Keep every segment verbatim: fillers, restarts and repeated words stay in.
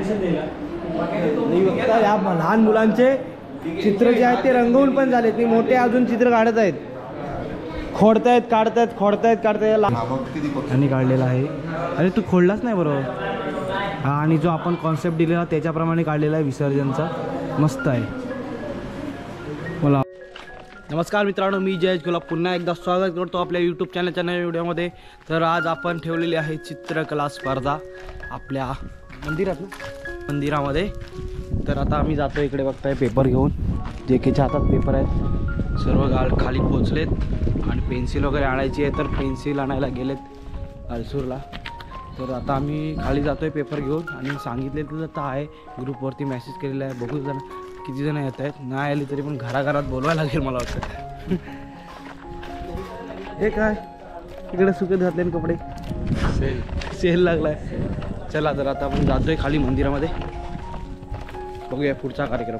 बघता या लहान मुलांचे चित्र जे आहेत ते रंगवून पण झाले, ते मोठे अजून चित्र काढत आहेत, खोडतायत काढतायत खोडतायत काढतायत आणि काढलेला आहे. अरे तू खोडलाच नाही बरोबर. हा आणि जो आपण कॉन्सेप्ट दिलेला त्याच्याप्रमाणे काढलेला आहे विसर्जनचा, मस्त आहे. मला नमस्कार मित्रांनो, मी जयेश गुलाब पुन्हा एकदा स्वागत करतो आपल्या यूट्यूब चॅनलच्या नव्या व्हिडिओमध्ये. तर आज आपण ठेवलेली आहे चित्रकला स्पर्धा आपल्या मंदिरात ना मंदिरामध्ये. तर आता आम्ही जातो इकडे बघताय पेपर घेऊन, जे केच्या हातात पेपर आहेत, सर्व गाळ खाली पोचलेत आणि पेन्सिल वगैरे आणायची आहे तर पेन्सिल आणायला गेलेत अलसूरला. तर आता आम्ही खाली जातो आहे पेपर घेऊन आणि सांगितले तर आहे ग्रुपवरती मेसेज केलेला आहे, बघू जण किती जण येत आहेत. नाही आली तरी पण घराघरात बोलवायला लागेल मला वाटतं. हे काय इकडे सुकत घातले कपडे, सेल सेल लागलाय. चला तर आता आपण जातोय खाली मंदिरामध्ये, बघूया पुढचा कार्यक्रम.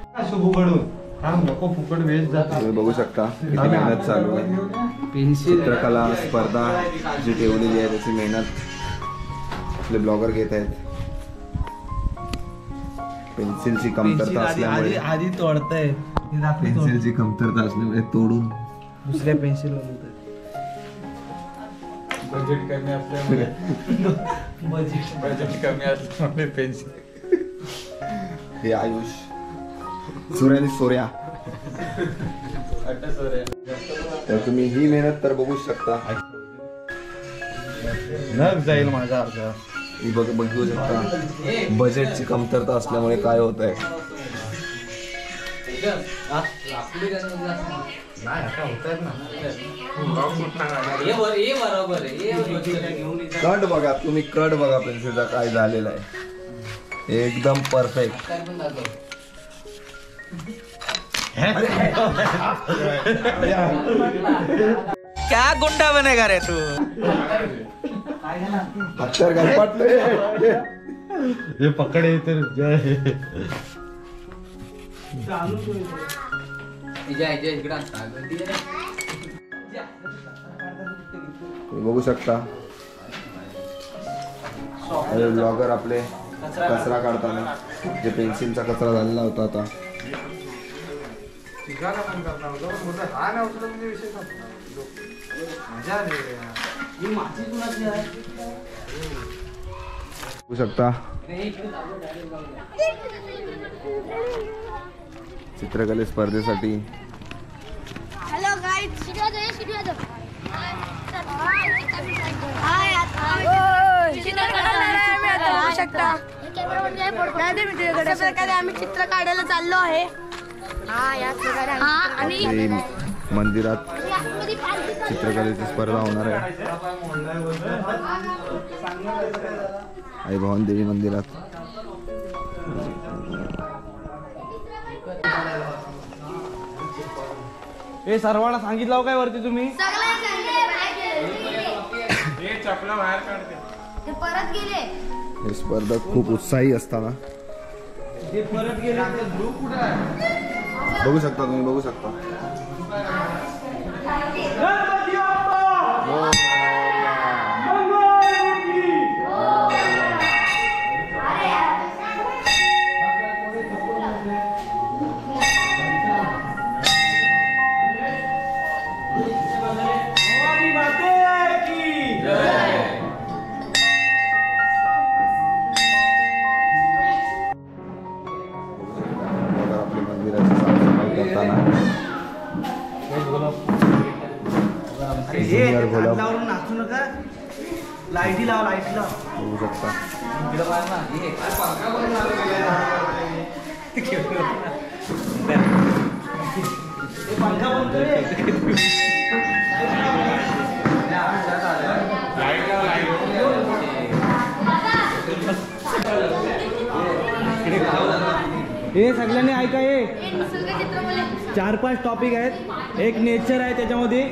बघू शकता किती मेहनत चालू आहे. पेन्सिल चित्रकला स्पर्धा जी ठेवलेली आहे त्याची मेहनत आपले ब्लॉगर घेत आहेत. पेन्सिलची कमतरता असल्यामुळे आधी तोडतंय, पेन्सिलची कमतरता असल्यामुळे तोडून दुसऱ्या पेन्सिल बजेट कमी असल्यामुळे बजेट कमी असल्यामुळे पेन्सिल. हे आयुष सूर्यानी सोर्या. तर तुम्ही ही मेहनत तर बघू शकता. नग जाईल माझा अर्थ. ही बघ बघू शकता बजेटची कमतरता असल्यामुळे काय होत आहे. कट बघा तुम्ही, कट बघा पेन्सिलचा काय झालेला आहे, एकदम परफेक्ट. क्या गुंडा बनेगा रे तू. हत्यार काय पटले हे पकडे तर बघू शकता ब्लॉगर आपले कचरा काढताना, जे पेन्सिलचा कचरा झालेला होता आता बघू शकता. चित्रकले स्पर्धेसाठी हॅलो गाईज, आम्ही चित्र काढायला चाललो आहे. आणि मंदिरात चित्रकलेची स्पर्धा होणार आहे आई भवानी देवी मंदिरात. हे सर्वांना सांगितलं काय वरती तुम्ही? परत गेले. ही स्पर्धा खूप उत्साही असताना परत गेले. बघू शकता तुम्ही, बघू शकता. नाचू नका, लाईटी लावा, लाईटी लावा. बघू शकता हे सगळ्यांनी ऐका, हे चार पाच टॉपिक आहेत. एक नेचर आहे त्याच्यामध्ये,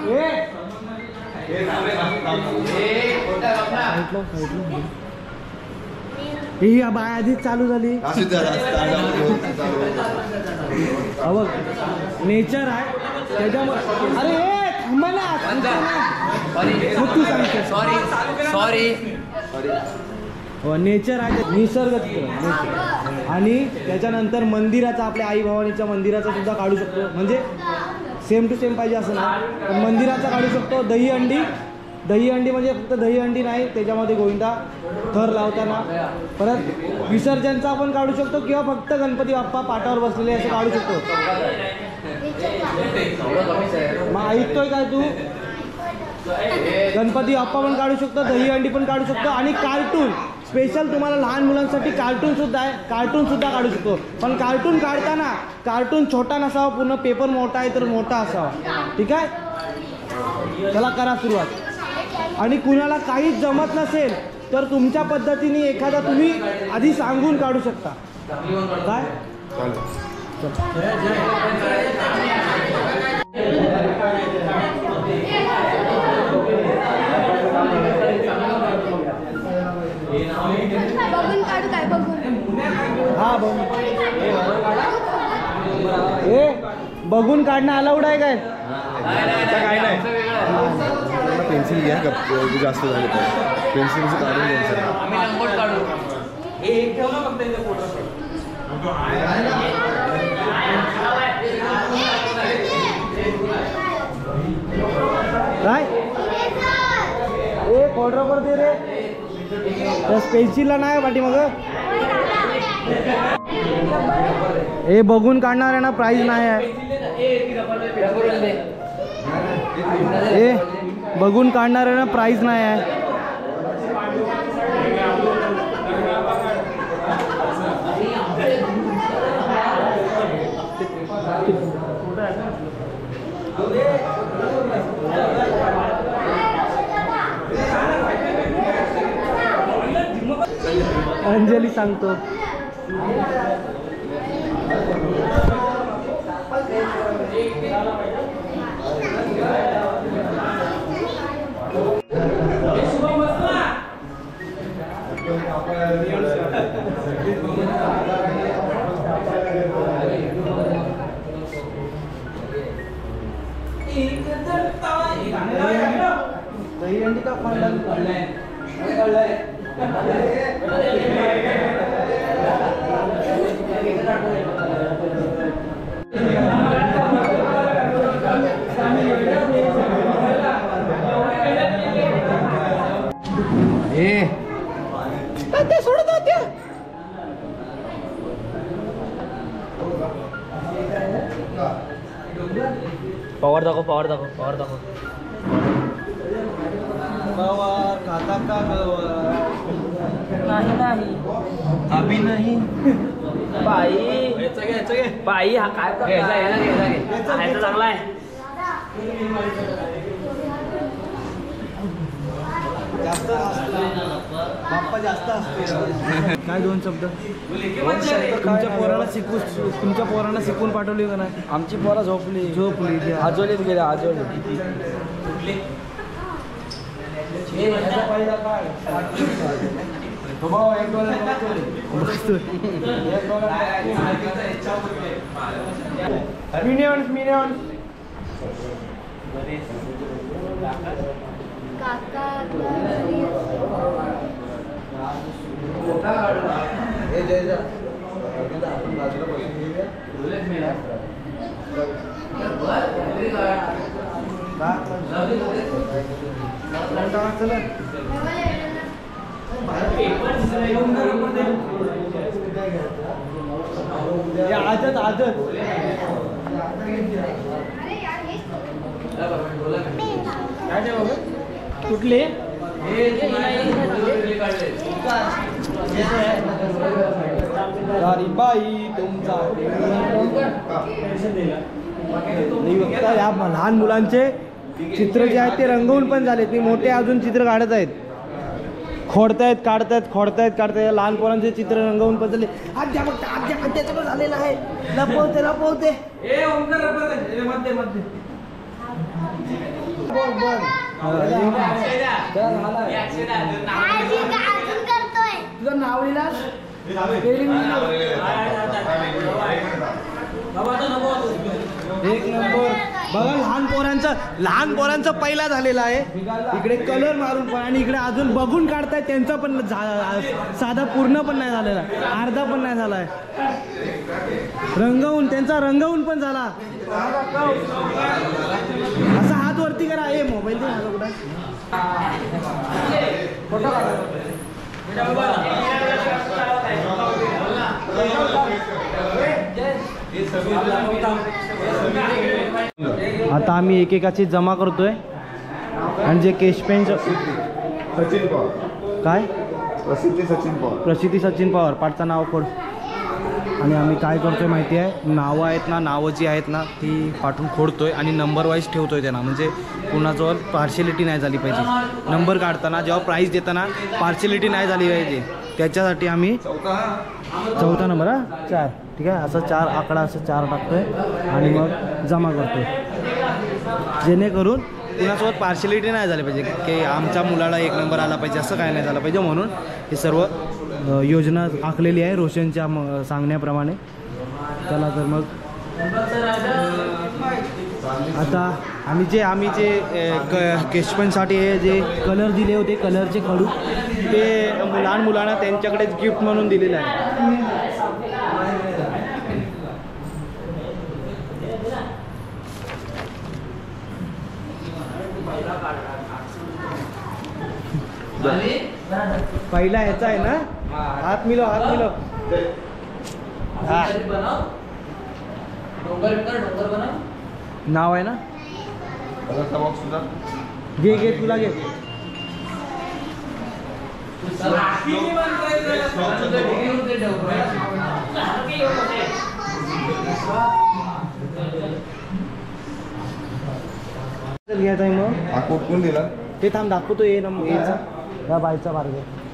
ही बाय आधीच चालू झाली. बघ नेचर आहे त्याच्यामध्ये. अरे थांबा ना, तू सांगते. सॉरी सॉरी नेचर आहे, निसर्ग चित्र नेचर. आणि त्याच्यानंतर मंदिराचा, आपल्या आई भवानीच्या मंदिराचा सुद्धा काढू शकतो. म्हणजे सेम टू सेम पाहिजे असं ना, पण मंदिराचा काढू शकतो. दही अंडी, दही अंडी म्हणजे फक्त दही अंडी नाही, त्याच्यामध्ये गोविंदा थर लावताना. परत विसर्जनचा आपण काढू शकतो किंवा फक्त गणपती बाप्पा पाटावर बसलेले असं काढू शकतो. मग ऐकतोय काय तू? गणपती बाप्पा पण काढू शकतो, दही अंडी पण काढू शकतो. आणि कार्टून स्पेशल तुम्हाला लहान मुलांसाठी कार्टून सुद्धा आहे, कार्टून सुद्धा काढू शकतो. पण कार्टून काढताना कार्टून छोटा नसावा, पूर्ण पेपर मोठा आहे तर मोठा असावा. ठीक आहे, चला करा सुरुवात. आणि कुणाला काहीच जमत नसेल तर तुमच्या पद्धतीने एखादा तुम्ही आधी सांगून काढू शकता. काय बघून काढू काय बघून. हा बघ, ए बघून काढणं अलाउड आहे काय? काय नाही. पेन्सिल घ्या का जास्त झाले तर पेन्सिलचं काढून घ्यायचं. काय ए खोडरबर दे रे, पेन्सिलला नाही पाठी मग. ए बघून काढणार आहे ना, प्राईज नाही आहे. ए बघून काढणार आहे ना, प्राईज नाही आहे. अंजली सांगतो. दही अंडी का ए ते सोडत होते. पॉवर दाखव, पॉवर दाखव, पॉवर दाखव. गवार खाता का गवार? नाही नाही अभी नाही. बाई बाई हा काय खायचा चांगला आहे. जास्त बाप्पा जास्त असते. काय दोन शब्द तुमच्या पोराला शिकू, तुमच्या पोरांना शिकून पाठवली का नाही? आमची पोरं झोपली झोपली. आजोलीत गेले, आजोली. मिनियन्स मिनियन्स काका आजत आजत कुठले बाई तुमचा बघता या लहान मुलांचे चित्र जे आहेत ते रंगवून पण झालेत. मी मोठे अजून चित्र काढत आहेत, खोडतायत काढतायत खोडतायत काढतायत. लहान पोरांचे चित्र रंगवून पण झाले. आद्या बघता आद्या आद्याचं पण झालेलं आहे. लपवते लपवते तुझं नाव लिहिलास? एक नंबर. बघा लहान पोरांचं लहान पोरांचं पहिला झालेला आहे. इकडे कलर मारून पण आणि इकडे अजून बघून काढतायत त्यांचा पण झा- साधा पूर्ण पण नाही झालेला, अर्धा पण नाही झालाय. रंगवून त्यांचा रंगवून पण झाला. असा हात वरती करा. हे मोबाईल दे माझा कुठं फोटो आता आम्ही एकेकाची जमा करतोय आणि जे केश पेन सचिन पवार काय प्रसिद्धी सचिन पवार प्रसिद्धी सचिन पवार पाठचं नाव कोड. आणि आम्ही काय करतोय माहिती आहे, नावं आहेत ना, नावं जी आहेत ना ती पाठवून खोडतोय आणि नंबर वाईज ठेवतोय त्यांना, म्हणजे कुणाजवळ पार्शियलिटी नाही झाली पाहिजे. नंबर काढताना जेव्हा प्राईज देताना पार्शियलिटी नाही झाली पाहिजे, त्याच्यासाठी आम्ही चौथा नंबर हा चार ठीक आहे असं चार आकडा असं चार टाकतोय आणि मग जमा करतोय, जेणेकरून कुणासोबत पार्शियलिटी नाही झाली पाहिजे की आमच्या मुलाला एक नंबर आला पाहिजे असं काय नाही झालं पाहिजे. म्हणून हे सर्व योजना आखलेली आहे रोशनच्या म सांगण्याप्रमाणे. चला तर मग आता आम्ही जे आम्ही जे क केशपनसाठी हे जे कलर दिले होते कलरचे खडू ते लहान मुलांना त्यांच्याकडेच गिफ्ट म्हणून दिलेलं आहे. पहिला ह्याचा आहे ना, हात मिलो हात मिलो हा नाव आहे ना, घे घे तुला घे. घ्यायचा आहे मग हा कोट कोण दिला ते थांब दाखवतो ये ना याचा या बायचा मार्ग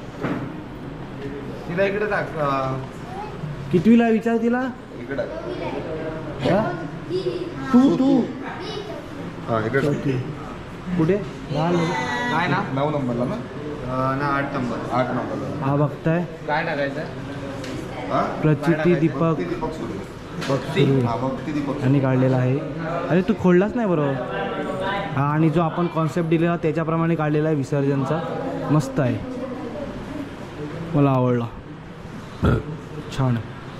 तिला इकडे टाक कितवीला विचार तिला इकडे हा? तू तू हा इकडे कुठे लहान काय ना नऊ नंबरला ना ना आठ नंबर आठ नंबरला. हा बघताय काय टाकायचं? हा प्रचिती दीपक दीपक सुरू सुरू हा भक्ती दीपक यांनी काढलेला आहे. अरे तू खोडलाच नाही बरोबर. हा आणि जो आपण कॉन्सेप्ट दिलेला त्याच्याप्रमाणे काढलेला आहे विसर्जनचा, मस्त आहे, मला आवडला, छान.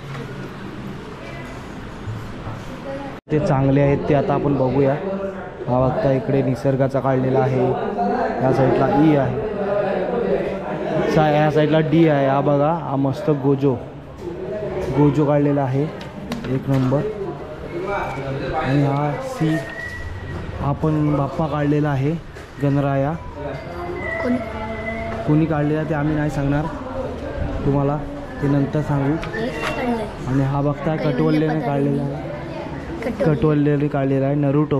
ते चांगले आहेत ते आता आपण बघूया. हा बघता इकडे निसर्गाचा काढलेला आहे, या साईडला ई आहे, सा ह्या साईडला डी आहे. हा बघा हा मस्त गोजो गोजो काढलेला आहे एक नंबर. आणि हा सी आपण बाप्पा काढलेला आहे गणराया. कोणी काढलेला ते आम्ही नाही सांगणार तुम्हाला, ते नंतर सांगू. आणि हा बघताय कटवल्ल्याने काढलेला आहे, कटवल्ल्याने काढलेला आहे नरुटो.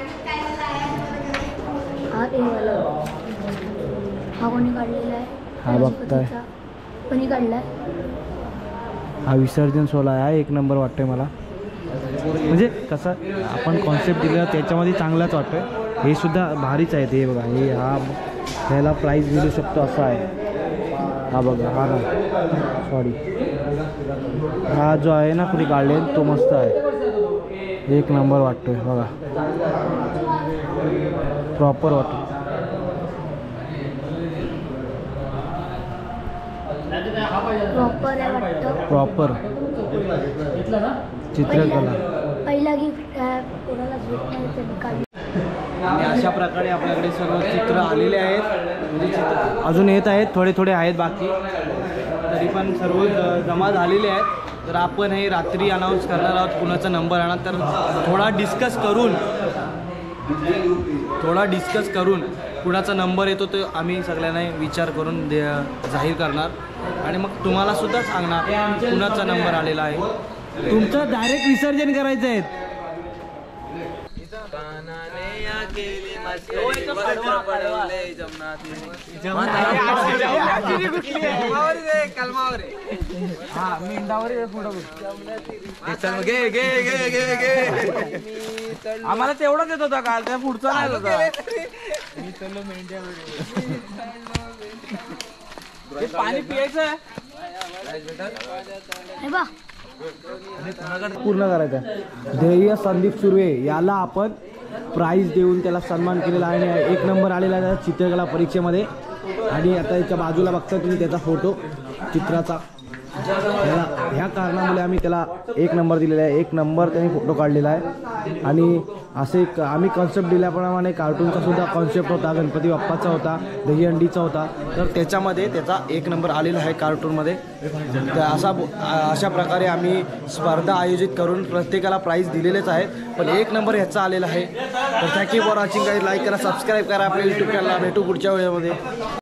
हा बघताय हा विसर्जन सोहळा आहे, एक नंबर वाटतोय मला. म्हणजे कसं आपण कॉन्सेप्ट दिलेला त्याच्यामध्ये चांगलाच वाटतोय. हे सुद्धा भारीच आहे ते बघा. हे हा ह्याला प्राईज मिळू शकतो असं आहे. हा बघा हा ना सॉरी हा जो आहे ना कुठे काढले तो मस्त आहे, एक नंबर वाटतोय बघा, प्रॉपर वाटतो. प्रॉपर चित्रकला पहिला गिफ्ट आणि अशा प्रकारे आपल्याकडे सर्व चित्र आलेले आहेत, म्हणजे चित्र अजून येत आहेत, थोडे थोडे आहेत बाकी, तरी पण सर्व ज- जमा झालेले आहेत. तर आपण हे रात्री अनाऊन्स करणार आहोत कुणाचा नंबर आणा, तर थोडा डिस्कस करून थोडा डिस्कस करून कुणाचा नंबर येतो तो आम्ही सगळ्यांना विचार करून दे जाहीर करणार आणि मग तुम्हाला सुद्धा सांगणार कुणाचा नंबर आलेला आहे. तुमचं डायरेक्ट विसर्जन करायचं आहे. आम्हाला तेवढाच येत होता काल, त्या पुढचा नाही होता. पाणी पियायचं पूर्ण करायचं. ध्येय संदीप सुर्वे याला आपण प्राईज देऊन त्याला सन्मान केलेला आहे आणि एक नंबर आलेला आहे चित्रकला परीक्षेमध्ये. आणि आता याच्या बाजूला बघता तुम्ही त्याचा फोटो चित्राचा. त्याला ह्या कारणामुळे आम्ही त्याला एक नंबर दिलेला आहे. एक नंबर त्याने फोटो काढलेला आहे. आणि असे एक आम्ही कॉन्सेप्ट दिल्याप्रमाणे कार्टूनचा सुद्धा कॉन्सेप्ट होता, गणपती बाप्पाचा होता, दहीहंडीचा होता. तर त्याच्यामध्ये त्याचा एक नंबर आलेला आहे कार्टूनमध्ये. तर असा अशा प्रकारे आम्ही स्पर्धा आयोजित करून प्रत्येकाला प्राईज दिलेलेच आहेत. पण एक नंबर ह्याचा आलेला आहे. तर thank you for watching guys. Like करा, सबस्क्राईब करा आपल्या यूट्यूब चॅनलला. भेटू पुढच्या वेळेमध्ये.